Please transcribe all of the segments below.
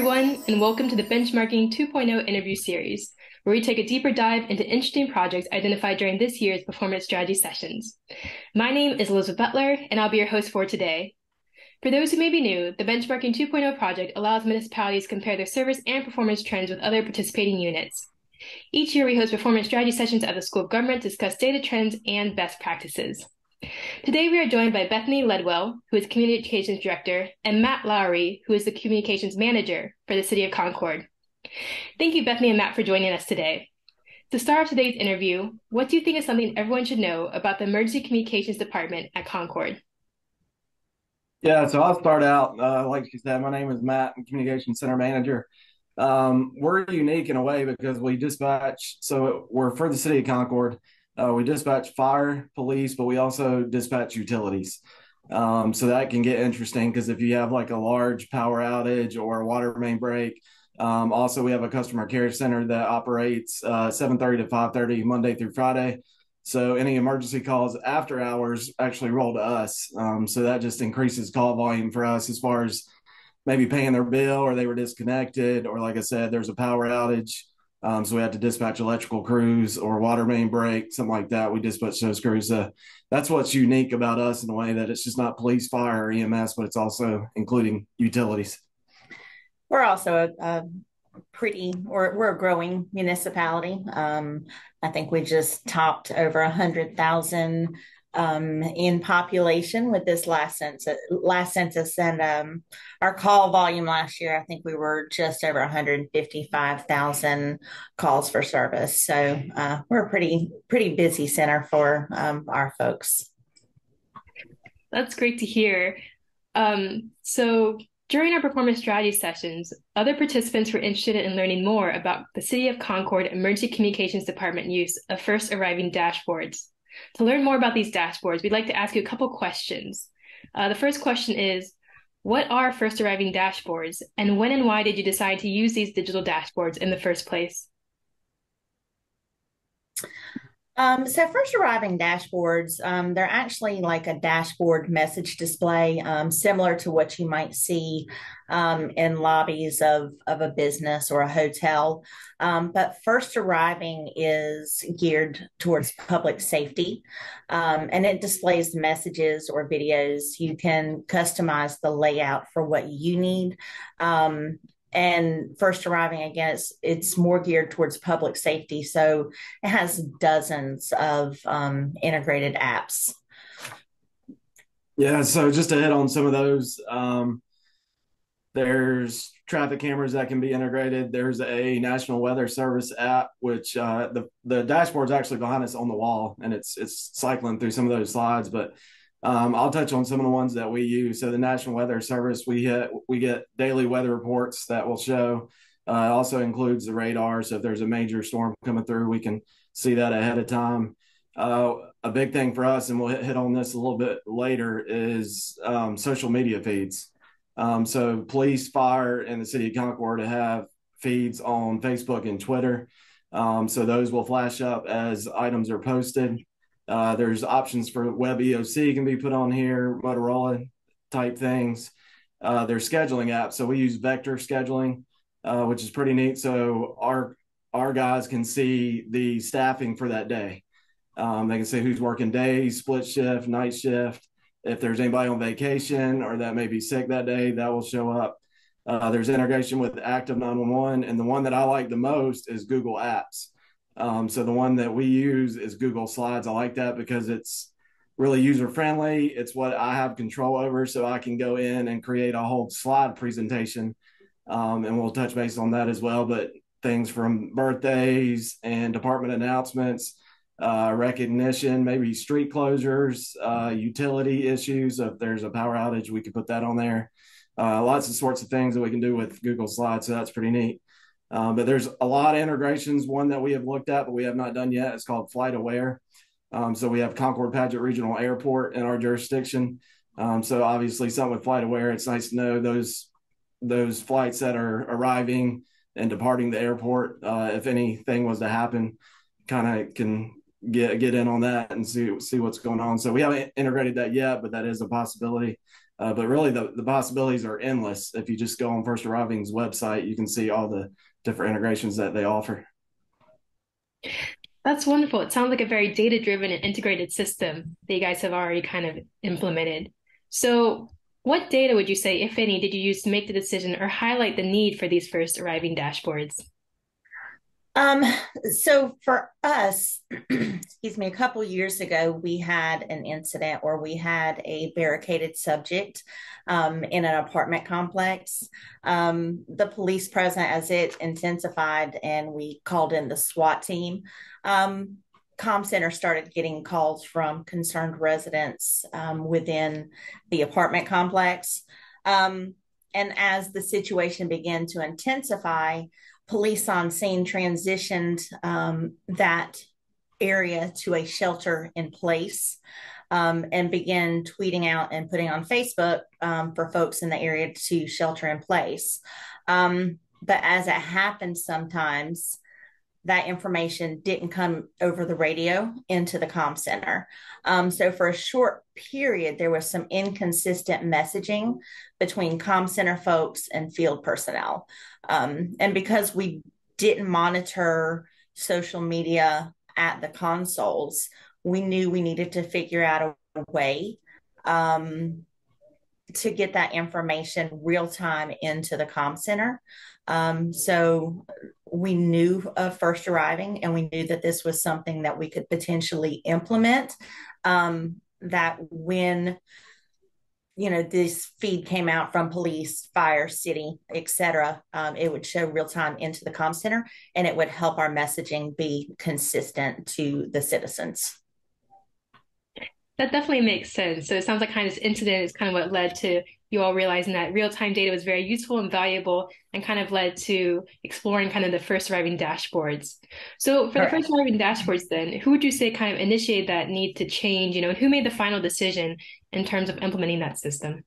everyone, and welcome to the Benchmarking 2.0 interview series, where we take a deeper dive into interesting projects identified during this year's performance strategy sessions. My name is Elizabeth Butler, and I'll be your host for today. For those who may be new, the Benchmarking 2.0 project allows municipalities to compare their service and performance trends with other participating units. Each year, we host performance strategy sessions at the School of Government to discuss data trends and best practices. Today, we are joined by Bethany Ledwell, who is Communications Director, and Matt Lowery, who is the Communications Manager for the City of Concord. Thank you, Bethany and Matt, for joining us today. To start off today's interview, what do you think is something everyone should know about the Emergency Communications Department at Concord? Yeah, so I'll start out. Like you said, my name is Matt, I'm Communications Center Manager. We're unique in a way because we dispatch, so we're for the City of Concord. We dispatch fire, police, but we also dispatch utilities. So that can get interesting because if you have like a large power outage or a water main break, also we have a customer care center that operates 7:30 to 5:30 Monday through Friday. So any emergency calls after hours actually roll to us. So that just increases call volume for us as far as maybe paying their bill or they were disconnected, or like I said, there's a power outage. So we had to dispatch electrical crews or water main break, something like that. We dispatch those crews. That's what's unique about us in a way that it's just not police, fire, or EMS, but it's also including utilities. We're also we're a growing municipality. I think we just topped over 100,000 in population with this last census, and our call volume last year, I think we were just over 155,000 calls for service. So we're a pretty busy center for our folks. That's great to hear. So during our performance strategy sessions, other participants were interested in learning more about the City of Concord Emergency Communications Department use of first arriving dashboards. To learn more about these dashboards, we'd like to ask you a couple questions. The first question is, what are first arriving dashboards, and when and why did you decide to use these digital dashboards in the first place? So first arriving dashboards, they're actually like a dashboard message display, similar to what you might see in lobbies of a business or a hotel. But first arriving is geared towards public safety, and it displays messages or videos. You can customize the layout for what you need. And first arriving, again, it's more geared towards public safety. So it has dozens of integrated apps. Yeah, so just to hit on some of those, there's traffic cameras that can be integrated. There's a National Weather Service app, which the dashboard's actually behind us on the wall, and it's cycling through some of those slides. But I'll touch on some of the ones that we use. So the National Weather Service, we get daily weather reports that will show. It also includes the radar. So if there's a major storm coming through, we can see that ahead of time. A big thing for us, and we'll hit on this a little bit later, is social media feeds. So police, fire, and the City of Concord have feeds on Facebook and Twitter. So those will flash up as items are posted. There's options for web EOC can be put on here, Motorola type things. There's scheduling apps. So we use vector scheduling, which is pretty neat. So our guys can see the staffing for that day. They can see who's working days, split shift, night shift. If there's anybody on vacation or that may be sick that day, that will show up. There's integration with Active 911. And the one that I like the most is Google Apps. So the one that we use is Google Slides. I like that because it's really user friendly. It's what I have control over, so I can go in and create a whole slide presentation. And we'll touch base on that as well. But things from birthdays and department announcements, recognition, maybe street closures, utility issues. If there's a power outage, we could put that on there. Lots of sorts of things that we can do with Google Slides. So that's pretty neat. But there's a lot of integrations. One that we have looked at, but we have not done yet, is called Flight Aware. So we have Concord Paget Regional Airport in our jurisdiction. So obviously something with Flight Aware, it's nice to know those flights that are arriving and departing the airport. If anything was to happen, kind of can get in on that and see what's going on. So we haven't integrated that yet, but that is a possibility. But really, the possibilities are endless. If you just go on First Arriving's website, you can see all the different integrations that they offer. That's wonderful. It sounds like a very data-driven and integrated system that you guys have already kind of implemented. So, what data would you say, if any, did you use to make the decision or highlight the need for these first arriving dashboards? Um, so for us, excuse me, a couple years ago, we had an incident where we had a barricaded subject in an apartment complex. The police presence, as it intensified, and we called in the SWAT team. Com Center started getting calls from concerned residents within the apartment complex. And as the situation began to intensify, police on scene transitioned that area to a shelter in place and began tweeting out and putting on Facebook for folks in the area to shelter in place. But as it happens sometimes, that information didn't come over the radio into the comm center. So for a short period, there was some inconsistent messaging between comm center folks and field personnel. And because we didn't monitor social media at the consoles, we knew we needed to figure out a way to get that information real time into the comm center. So we knew of First Arriving, and we knew that this was something that we could potentially implement. That when this feed came out from police, fire, city, etc., it would show real time into the comm center, and it would help our messaging be consistent to the citizens. That definitely makes sense. So it sounds like kind of this incident is kind of what led to you all realizing that real-time data was very useful and valuable and kind of led to exploring kind of the first arriving dashboards. So for the first arriving dashboards then, who would you say kind of initiated that need to change, and who made the final decision in terms of implementing that system?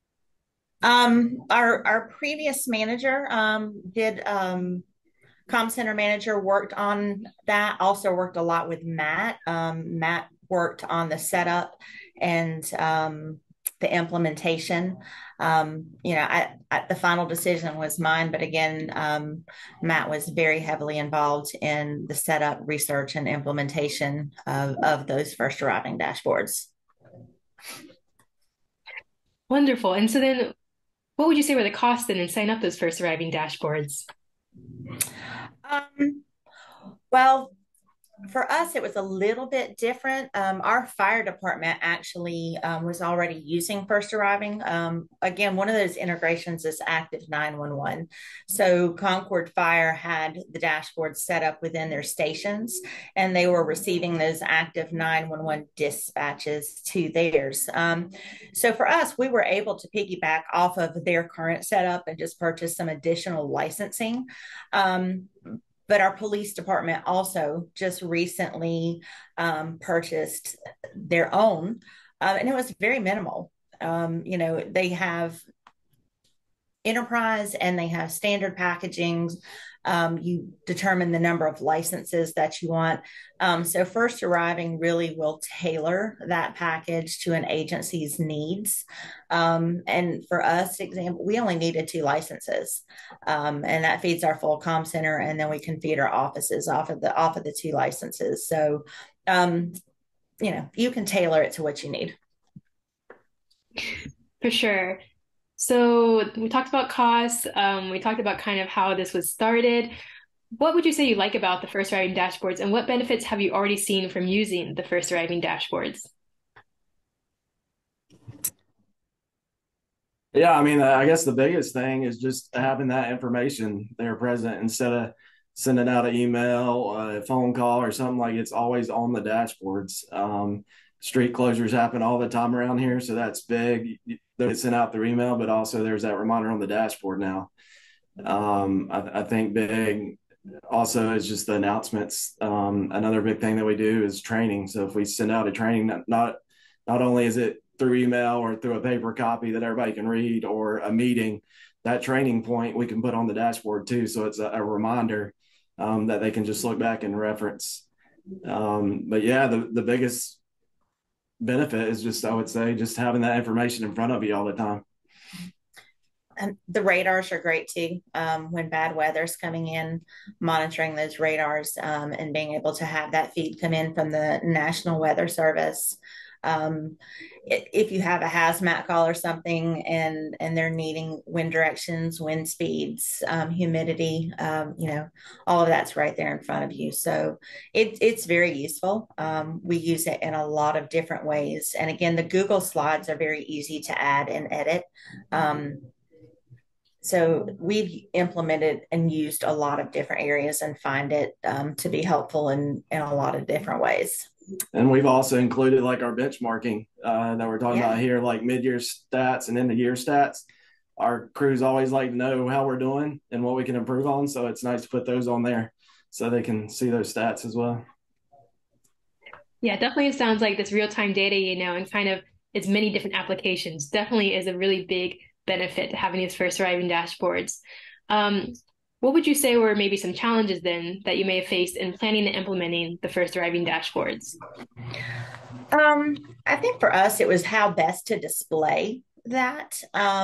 Our previous manager did comm center manager worked on that, also worked a lot with Matt. Matt worked on the setup and the implementation. The final decision was mine, but again, Matt was very heavily involved in the setup, research, and implementation of those first arriving dashboards. Wonderful. And so then, what would you say were the costs then in setting up those first arriving dashboards? Well, for us, it was a little bit different. Our fire department actually was already using First Arriving. Again, one of those integrations is Active 911. So Concord Fire had the dashboard set up within their stations, and they were receiving those Active 911 dispatches to theirs. So for us, we were able to piggyback off of their current setup and just purchase some additional licensing. But our police department also just recently purchased their own, and it was very minimal. They have enterprise and they have standard packaging. You determine the number of licenses that you want. So First Arriving really will tailor that package to an agency's needs. And for us, example, we only needed 2 licenses, and that feeds our full comm center, and then we can feed our offices off of the 2 licenses. So, you can tailor it to what you need. For sure. So we talked about costs. We talked about kind of how this was started. What would you say you like about the first arriving dashboards, and what benefits have you already seen from using the first arriving dashboards? Yeah, I mean, I guess the biggest thing is just having that information there present instead of sending out an email, a phone call, or something. Like, it's always on the dashboards. Street closures happen all the time around here, so that's big. They send out their email, but also there's that reminder on the dashboard now. I think big also is just the announcements. Another big thing that we do is training. So if we send out a training, not only is it through email or through a paper copy that everybody can read, or a meeting, that training point we can put on the dashboard too. So it's a reminder that they can just look back and reference. But yeah, the biggest benefit is just, I would say, just having that information in front of you all the time. And the radars are great too. When bad weather's coming in, monitoring those radars, and being able to have that feed come in from the National Weather Service. If you have a hazmat call or something and they're needing wind directions, wind speeds, humidity, all of that's right there in front of you. So it's very useful. We use it in a lot of different ways. And again, the Google slides are very easy to add and edit. So we've implemented and used a lot of different areas and find it to be helpful in a lot of different ways. And we've also included like our benchmarking that we're talking about here, like mid-year stats and end-of-year stats. Our crews always like to know how we're doing and what we can improve on. So it's nice to put those on there so they can see those stats as well. Yeah, definitely it sounds like this real-time data, and kind of its many different applications definitely is a really big benefit to having these first arriving dashboards. What would you say were maybe some challenges then that you may have faced in planning and implementing the first arriving dashboards? I think for us, it was how best to display that.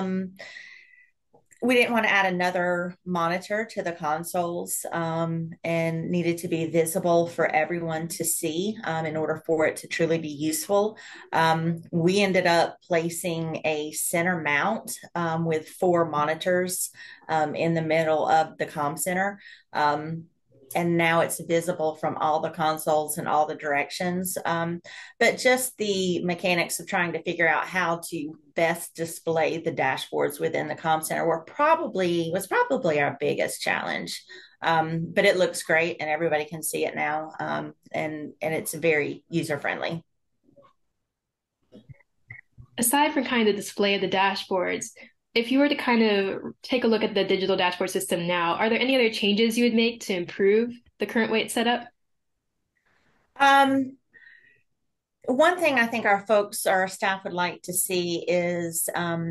We didn't want to add another monitor to the consoles, and needed to be visible for everyone to see in order for it to truly be useful. We ended up placing a center mount with 4 monitors in the middle of the comm center. And now it's visible from all the consoles in all the directions. But just the mechanics of trying to figure out how to best display the dashboards within the comm center was probably our biggest challenge. But it looks great and everybody can see it now. And it's very user friendly. Aside from kind of the display of the dashboards, if you were to kind of take a look at the digital dashboard system now, are there any other changes you would make to improve the current way it's set up? One thing I think our staff would like to see is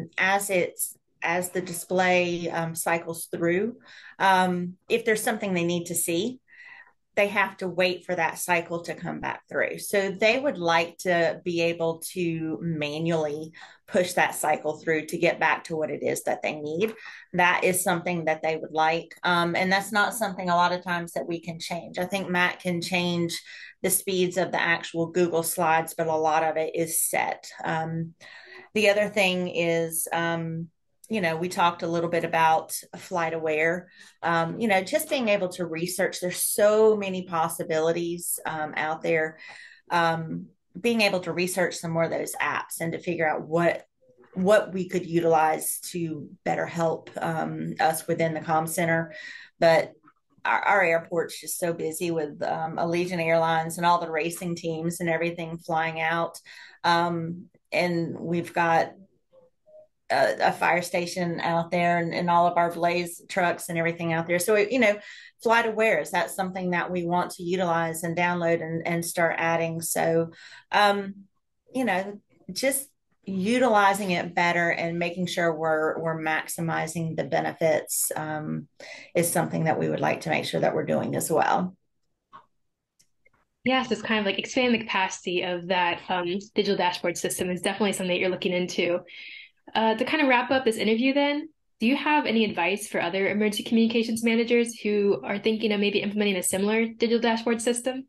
as the display cycles through, if there's something they need to see, they have to wait for that cycle to come back through. So they would like to be able to manually push that cycle through to get back to what it is that they need. That is something that they would like. And that's not something a lot of times that we can change. I think Matt can change the speeds of the actual Google slides, but a lot of it is set. The other thing is, we talked a little bit about flight aware, just being able to research. There's so many possibilities out there. Being able to research some more of those apps and to figure out what we could utilize to better help us within the comm center. But our airport's just so busy with Allegiant Airlines and all the racing teams and everything flying out. And we've got a fire station out there and all of our blaze trucks and everything out there. So, flight aware, is that something that we want to utilize and download and start adding? So, just utilizing it better and making sure we're maximizing the benefits is something that we would like to make sure that we're doing as well. Yes, it's kind of like expanding the capacity of that digital dashboard system is definitely something that you're looking into. To kind of wrap up this interview then, do you have any advice for other emergency communications managers who are thinking of maybe implementing a similar digital dashboard system?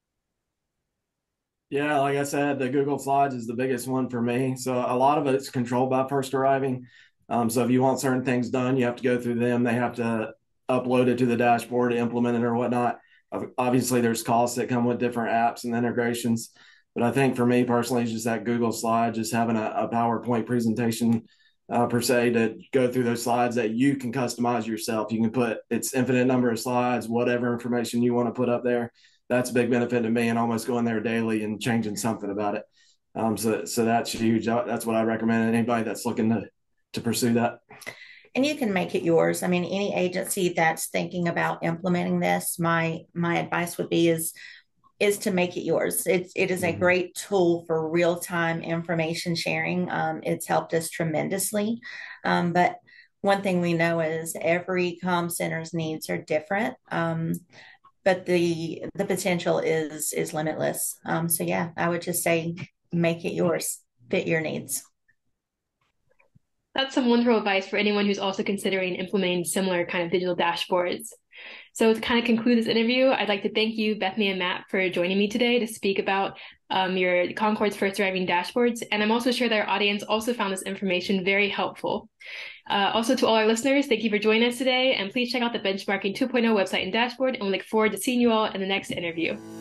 Yeah, like I said, the Google Slides is the biggest one for me. So a lot of it's controlled by first arriving. So if you want certain things done, you have to go through them. They have to upload it to the dashboard, implement it or whatnot. Obviously, there's costs that come with different apps and integrations. But I think for me personally, it's just that Google slide, just having a PowerPoint presentation per se to go through those slides that you can customize yourself. You can put its infinite number of slides, whatever information you want to put up there. That's a big benefit to me, and almost going there daily and changing something about it. So that's huge. That's what I recommend anybody that's looking to pursue that. And you can make it yours. I mean, any agency that's thinking about implementing this, my advice would be is to make it yours. It is a great tool for real-time information sharing. It's helped us tremendously. But one thing we know is every comm center's needs are different. But the potential is limitless. So yeah, I would just say make it yours, fit your needs. That's some wonderful advice for anyone who's also considering implementing similar kind of digital dashboards. So to kind of conclude this interview, I'd like to thank you, Bethany and Matt, for joining me today to speak about your Concord's first arriving dashboards. And I'm also sure that our audience also found this information very helpful. Also to all our listeners, thank you for joining us today. And please check out the Benchmarking 2.0 website and dashboard. And we look forward to seeing you all in the next interview.